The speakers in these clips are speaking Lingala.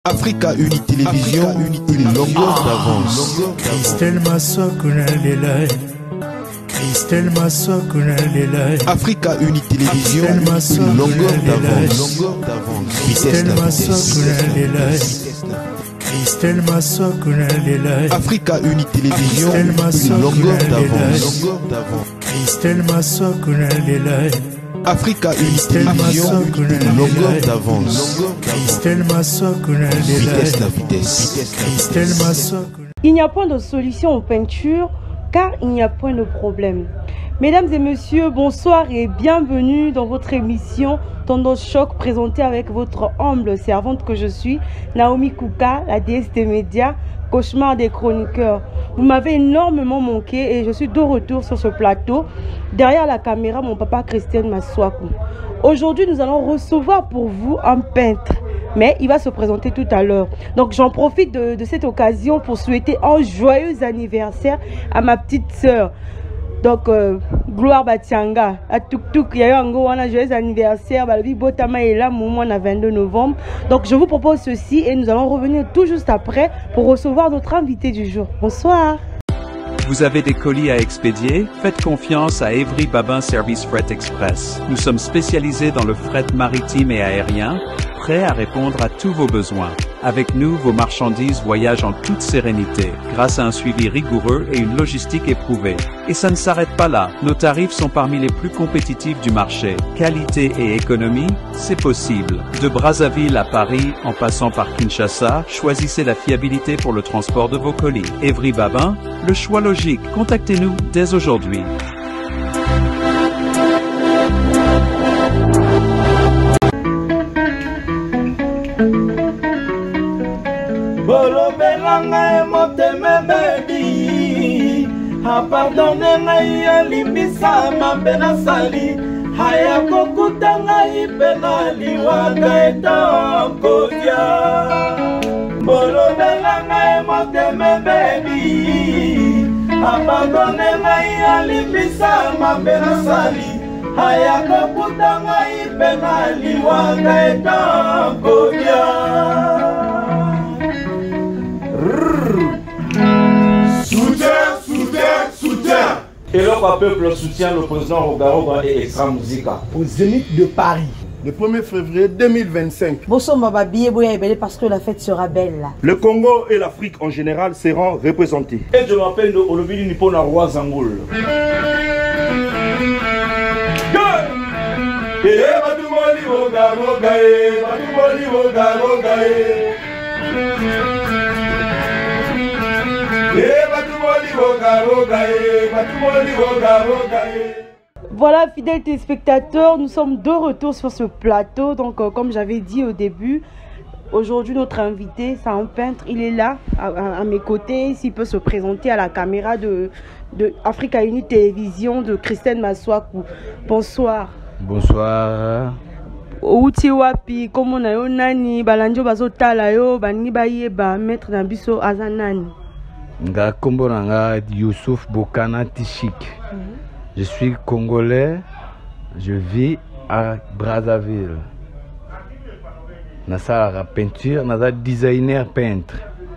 Africa Uni Télévision, une longueur d'avance. Christelle Massokuna Lelai. Christelle Massokuna Lelai. Africa Uni Télévision, une longueur d'avance. Christelle Massokuna Lelai. Christelle Massokuna Lelai. Africa Uni Télévision, une longueur d'avance. Christelle Massokuna Lelai. Africa Uni Télévision, une longueur d'avance. Christelle Massokuna Lelai. Vitesse la vitesse. Christelle Massokuna. Il n'y a point de solution en peinture car il n'y a point de problème. Mesdames et messieurs, bonsoir et bienvenue dans votre émission Tendance Choc présentée avec votre humble servante que je suis, Naomi Kouka, la déesse des médias, cauchemar des chroniqueurs. Vous m'avez énormément manqué et je suis de retour sur ce plateau. Derrière la caméra, mon papa Christian Maswaku. Aujourd'hui, nous allons recevoir pour vous un peintre. Mais il va se présenter tout à l'heure. Donc j'en profite de cette occasion pour souhaiter un joyeux anniversaire à ma petite sœur. Donc Gloire Batianga, à Tuktuk, il y a eu un joyeux anniversaire. Botama est là, moment à 22 novembre. Donc je vous propose ceci et nous allons revenir tout juste après pour recevoir notre invité du jour. Bonsoir. Vous avez des colis à expédier? Faites confiance à Evry Babin Service Fret Express. Nous sommes spécialisés dans le fret maritime et aérien, prêts à répondre à tous vos besoins. Avec nous, vos marchandises voyagent en toute sérénité, grâce à un suivi rigoureux et une logistique éprouvée. Et ça ne s'arrête pas là. Nos tarifs sont parmi les plus compétitifs du marché. Qualité et économie, c'est possible. De Brazzaville à Paris, en passant par Kinshasa, choisissez la fiabilité pour le transport de vos colis. Evry Babin, le choix logique. Contactez-nous dès aujourd'hui. Bolobelanga motema baby, pardonne ngai alimbisa mabe nasali, haya kokutanga ipena liwanga etankodia. Bolobelanga motema baby, pardonne ngai alimbisa mabe nasali, haya kokutanga ipena liwanga etankodia. Soutien. Et leur peuple soutient le président Rogaroba et Extra Musica. Au Zénith de Paris, le 1er février 2025. Parce que la fête sera belle là. Le Congo et l'Afrique en général seront représentés. Et je m'appelle Olobili Nippon Roi Zangoul. Voilà, fidèles téléspectateurs, nous sommes de retour sur ce plateau. Donc, comme j'avais dit au début, aujourd'hui, notre invité, c'est un peintre. Il est là, à mes côtés. S'il peut se présenter à la caméra de Africa Uni Télévision, de Christelle Maswaku. Bonsoir. Bonsoir. Outi wapi, comme on a eu nani, balanjo bazotala yo, bani bayeba, maître Nabiso Azanani. Nga kombo nanga Youssouf Bokana Tichik. Je suis congolais, je vis à Brazzaville. Nasa la peinture, nasa designer peintre.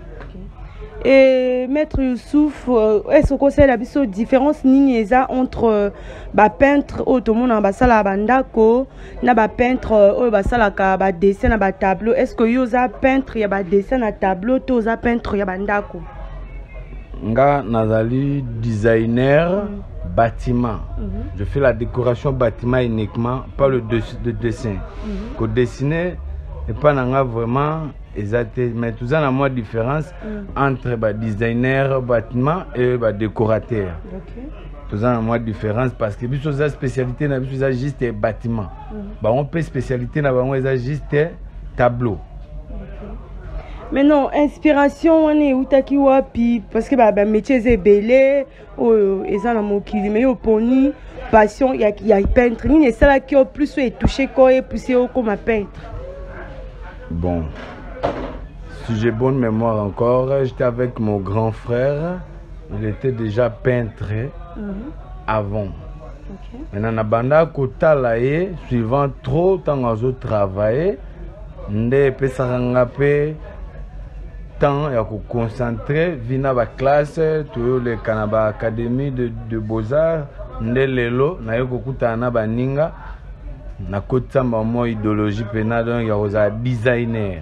Et maître Youssouf, est-ce que c'est la différence nieza entre peintre automon na basala bandako na peintre basala ka ba dessin na ba tableau? Est-ce que yoza peintre ya ba dessin na tableau to za peintre ya bandako? Nga nazali designer bâtiment. Je fais la décoration bâtiment uniquement, pas le dessin. Que dessiner et pas nanga vraiment exact, mais tout ça n'a moins de différence entre designer bâtiment et décorateur. Tout ça n'a moins de différence parce que biso za spécialité na biso za juste bâtiment. On peut spécialité na bango za juste tableau. Mais non, inspiration, on est utaki wapi parce que métier c'est belé, ils ont mon kili, mais au poni, passion, il y a peintre, ni c'est là qui a plus touché quoi et poussé comme un peintre. Bon, si j'ai bonne mémoire encore, j'étais avec mon grand frère, il était déjà peintre avant. Maintenant, na banda kota laé, suivant trop tant que je travaillais, nde pesaranga pe temps ya ko concentrer vina ba classe to le kanaba académie de beaux-arts ndelelo na yo kokuta na baninga na kotamba mo idéologie pena donc ya oza designer.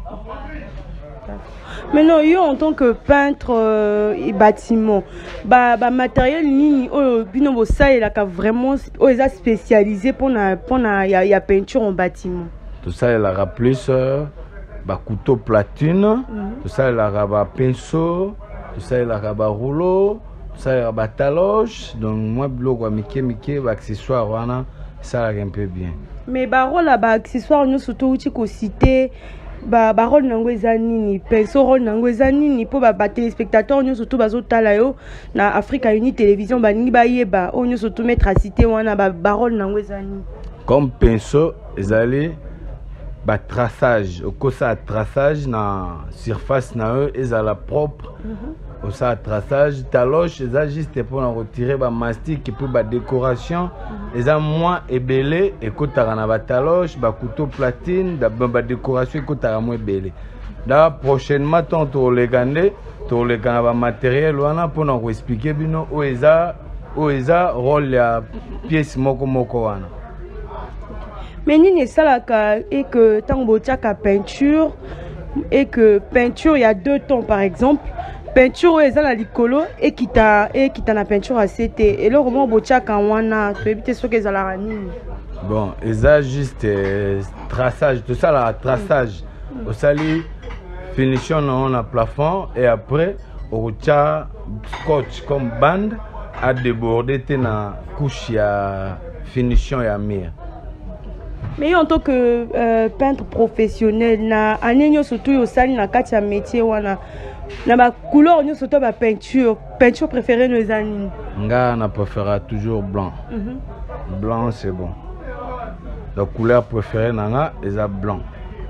Mais non, yo en tant que peintre et bâtiment, matériel ni bino bo ça il a vraiment est spécialisé pour la peinture en bâtiment. Tout ça il a plus couteau platine, tout ça il a pinceau, tout ça il a rouleau, tout ça il a taloche. Donc moi bloc wa mike accessoire wana ça un peu bien. Mais rôle accessoire nous surtout uti ko citer rôle nango ezanini pinceau rôle nango ezanini po ba téléspectateurs nous surtout bazotala yo na Africa Uni Télévision baningi bayeba on nous surtout mettre à citer wana rôle nango ezanini. Comme pinceau ezali ba traçage au kosa traçage na surface na eux ezala propre. Au ça traçage taloche ça juste pour retirer ba mastic et pour ba décoration ça moins ébélé et kotara na ba taloche ba couteau platine ba décoration kotara moins ébélé là prochainement to le gande to le kana ba matériel wana pour nous expliquer bino oeza rôle ya pièce moko wana. Mais nini salaka et que tango tiaka peinture et que peinture il y a deux tons par exemple. Peinture est la licolo et qui t'a la peinture à CT et là comment bocha quand wana tu éviter ce que ça la ranine. Bon, et ça juste traçage tout ça là traçage au sali finition on a plafond et après au tcha scotch comme bande à déborder na couche ya finition ya mire. Mais en tant que peintre professionnel na anenyo surtout au sali na kati ya métier wana na ba couleur nous surtout ba peinture préférée nos années. Nga na préfère toujours blanc. Blanc c'est bon. La couleur préférée nanga est blanc.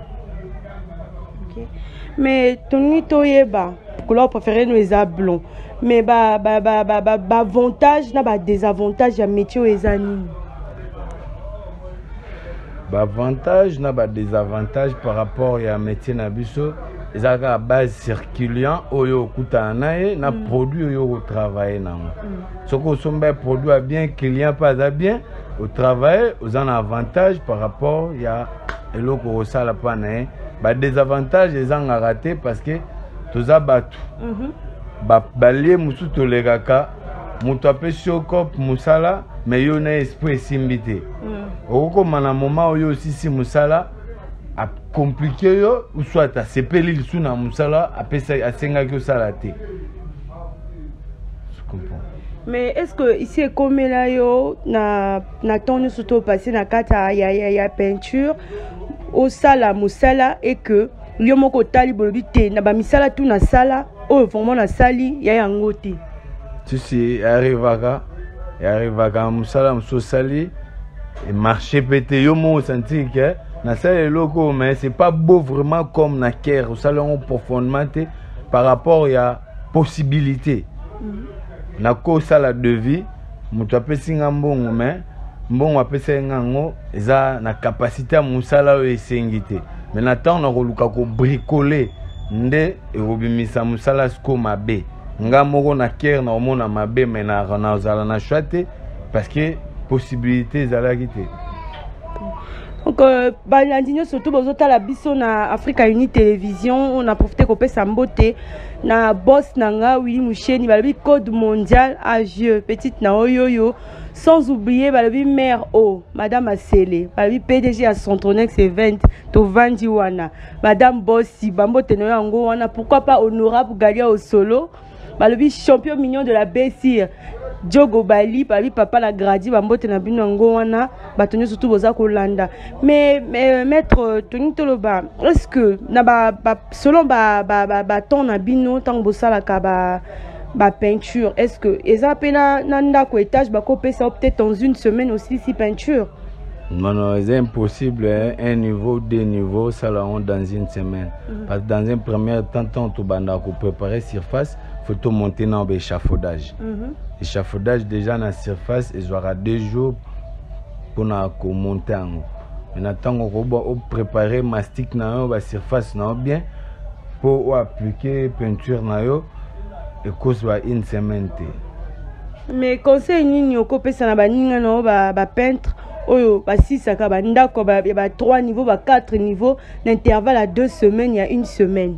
OK. Mais toni toyeba couleur préférée nous est blanc. Mais avantage na ba désavantage ya métier aux années. Avantage na ba désavantage par rapport à métier na biso. Ils ont à base circulant oyo kutana na produit oyo travailler na. Ce que sont produit bien client pas bien au travail aux en avantage par rapport ya eloko sala pana ba désavantage ils ont raté parce que tous abatu balier musu tolegaka mutu apesi okop musala mais yo na esprit simbité okoma na moment oyo aussi musala a compliqué yo ou soit à sepeli lisu na musala apesa asenga ki osala te. Je comprends. Mais est-ce que ici comme là yo na temps nous surtout passer na kata ya peinture au sala musala et que yo moko tali bolobi te na ba misala tout na sala o vraiment na sali ya yango te. Tu sais arrivaka musala muso sali et marché pété yo mo senti que na ça logo mais c'est pas beau vraiment comme na Caire au salon profondément par rapport à possibilité na ko sala de vie mutu apesi ngambongo mais mbongo apesi ngango eza na capacité à musala o esengité mais na temps na koluka ko bricoler nde e obimisa musala sko mabe ngamoko na Caire na omona mabe mais na zala na choité parce que possibilité zala kité. Donc, balandino surtout bozota la biso na Africa Uni Télévision, on a profité qu'on peut s'emboter na boss nanga Willy Moucheni, balabi code mondial à vieux, petite na oyoyo, sans oublier balabi mère O, Madame Asele, balabi PDG à Centronex Event, to Vandi wana, Madame Bossi, bambo tenoyo ango wana, pourquoi pas honorable Galia au solo, balabi champion mignon de la Bessir. Diogo Bali, papa la gradi, bambote na bino ngo wana, batonyo surtout boza kolanda. Mais maître Tony Toloba, est-ce que na selon ton na bino tant bosala ka ba peinture, est-ce que eza pena nanda ko étage ba ko pesa peut-être dans une semaine aussi si peinture? Non, c'est impossible, hein. Un niveau, deux niveaux, ça là on dans une semaine. Parce que dans un premier temps, tu vas préparer surface, il faut tout monter dans l'échafaudage. L'échafaudage déjà dans la surface, il y aura 2 jours pour monter en haut. Maintenant, on va préparer mastic dans la surface bien. pour appliquer peinture na yo et cause ba une semaine. Mais conseil nini okopesa na baninga no ba peintre oyo ba 6 ka ba ndako ba 3 niveaux ba 4 niveaux l'intervalle à 2 semaines il y a une semaine.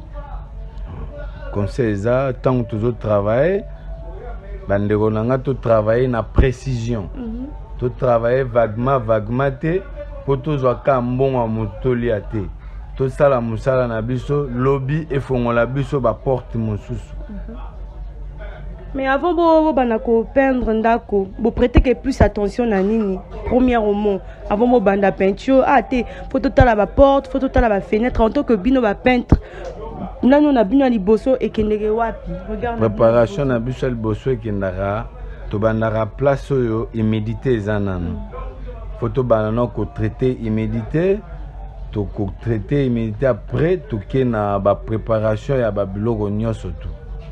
Conseil ça tant que toujours travailler bandeko nanga to travailler na précision. To travailler vaguement te pour toujours ka mbongo motoli ate. To sala musala na biso lobby et fongola biso ba porte mosusu. Mais avant de peindre ndako, vous prêtez plus attention à nini. Premièrement, avant de banda peinture, faut tout à la porte, faut tout à la fenêtre. En tant que bino va peintre, nous on bino liboso et kendege wapi. Préparation na biso liboso et kendara, to bandara place yo humidité zanana. Faut to banana ko traiter humidité, to ko traiter humidité après to kena ba préparation ya ba biloko nyonso tout.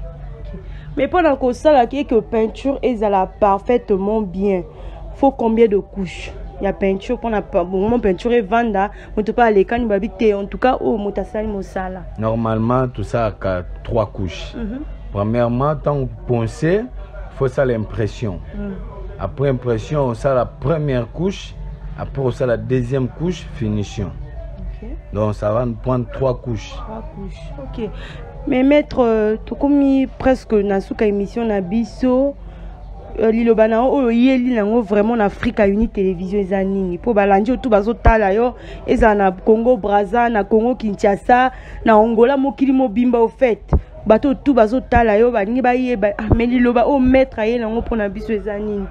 Mais pendant que ça, que peinture est parfaitement bien. Faut combien de couches? Il y a peinture pour la peinture et vanda, on te parle les canibalités. En tout cas, au motasali mosala. Normalement, tout ça a 3 couches. Premièrement, tant que poncer, faut ça l'impression. Après impression, on ça la première couche. Après on ça la deuxième couche, finition. Donc ça va nous prendre 3 couches. 3 couches. Ok. Mais maître, tout comme presque nasuka émission na biso, lilobana o yeli nango vraiment na Africa Uni Télévision ezanini. Po balandi tout bazo tala yo, eza na Congo Brazza, na Congo Kinshasa, na Angola mokili mobimba au fait. Bato tout bazo tala yo baningi ba yeba mais liloba o maître ayeli nango pona biso ezanini.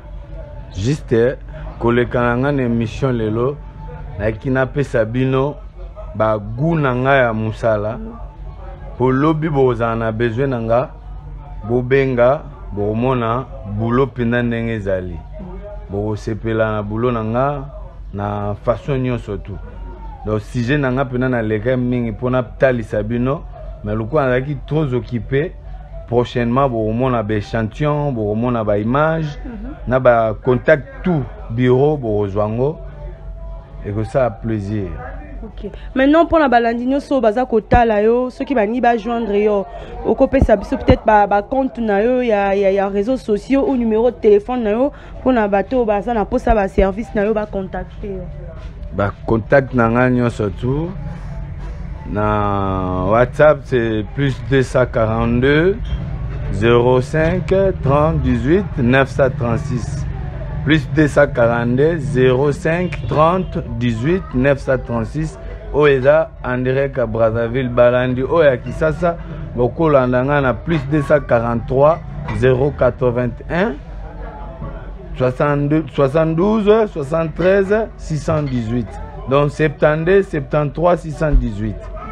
Juste kolekana na émission lelo na kinape sabino ba guna nga ya musala. Pour lobby bozana besoin nanga bobenga bomona boulot pena ndenge zali bo sepela na boulot nanga na façon nyonso tout. Donc sujet nanga pena na leka mingi pona talisa bino mais le coup andaki trop occupé prochainement bomona ba échantillon bomona ba image na ba contact tout bureau bozwango et que ça a plaisir. Ok. Maintenant pour la balandino so baza kotala yo ceux qui va ni ba joindre yo okope ça peut-être ba compte na yo ya réseaux sociaux ou numéro de téléphone na yo pour na bato baza na posa ba service na yo ba contacter. Ba contact na ngani surtout na WhatsApp c'est plus 242 05 30 18 936. Plus 242 05 30 18 936 Oeza André Brazzaville Balandi Oya Kisasa Bokolandanga na plus 243 081 72 73 618 donc 72 73 618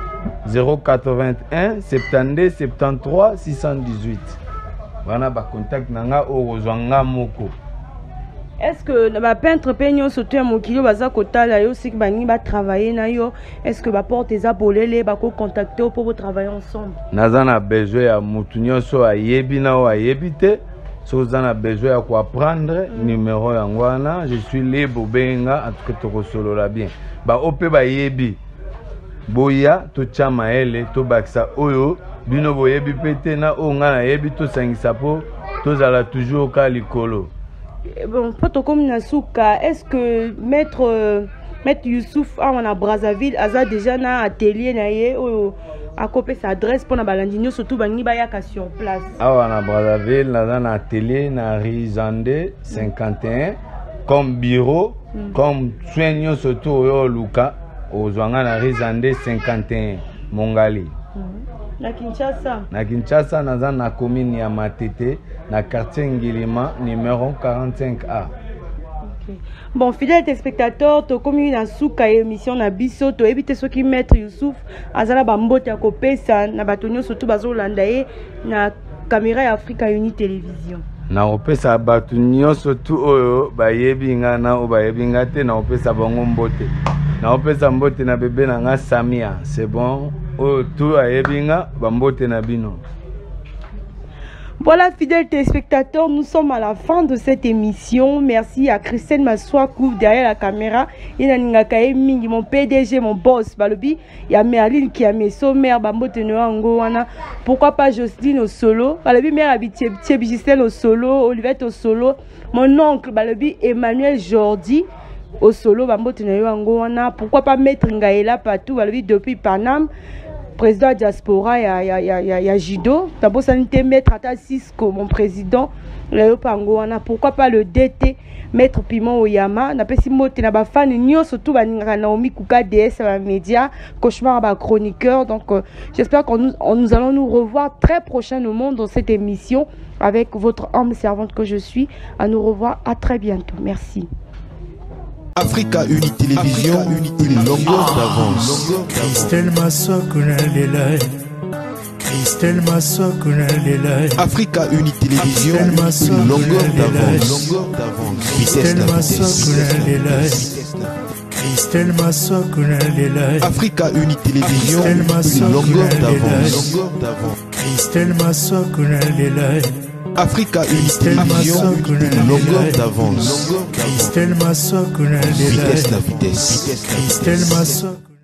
081 72 73 618 Wana ba contact nanga ozwanga moko. Est-ce que le peintre peignon sauter mon kilo baza kotala yo si bani ba travailler na yo est-ce que ba porte eza bolele ba ko contacter pour travailler ensemble? Nazana besoin ya mutu nyonso ayebi na o ayebite so zana besoin ya ko apprendre numéro yango wana je suis libre benga en tout cas to solo la bien ba ope ba yebi boya to chama ele to baksa oyo bino boyebi pete na o ngana yebi to sangisa po to zala toujours ka likolo. Bon, comme Nasuka, est-ce que maître Youssouf a Brazzaville a déjà un atelier à copier sa adresse pour la balandino surtout bangi bayaka sur place? Ah, Brazzaville, a un atelier na Rizande 51 comme bureau, comme soignant surtout au Luka au Zwanga na Rizande 51 Mongali. Na Kinshasa? Na Kinshasa, na commune ya Matete, na quartier Ngilima, numéro 45A. Okay. Bon, fidèles téléspectateurs, tu comme une souka émission na biso, tu éviter ceux qui mettent Youssouf, azala bambote ya kopesa na batonyo surtout bazo landaye na caméra ya Africa Uni Télévision. Na opesa batonyo surtout oyo bayebinga na o bayebinga te na opesa bango mbote. Na opesa mbote na bébé na nga Samia, c'est bon. Oh, tout a yebinga bambote na bino. Voilà, fidèles téléspectateurs, nous sommes à la fin de cette émission. Merci à Christelle Massoakou derrière la caméra. Il y a Mingi, mon PDG, mon boss, Balobi. Il y a Merlin qui a mes sommaires, Bambo Tenoango, pourquoi pas Jocelyne au solo. Balobi, mère habituée, Gisèle au solo, Olivette au solo. Mon oncle, Balobi, Emmanuel Jordi au solo, Bambo Tenoango, pourquoi pas Maître Ngaïla Patou, Balobi, depuis Paname. Président diaspora, il y a Jido. D'abord, ça n'était Maître Ata Cisco, mon président. Pourquoi pas le DT, Maître Piment Oyama. N'a pas si mot, n'a pas fan, ni surtout Naomi Kuka DS à média, cauchemar à chroniqueur. Donc, j'espère que nous allons nous revoir très prochainement dans cette émission avec votre humble servante que je suis. À nous revoir, à très bientôt. Merci. Africa Uni Télévision, une longueur d'avance. Christelle Massokouna Lelai. Christelle Massokouna Lelai. Africa Uni Télévision, une longueur d'avance. Christelle Massokouna Lelai. Christelle Massokouna Lelai. Africa Uni Télévision, une longueur d'avance. Christelle Massokouna Lelai. Africa Uni Télévision, une longueur d'avance. Christelle Massokouna Lelai. Vitesse la vitesse. Christelle Massokouna.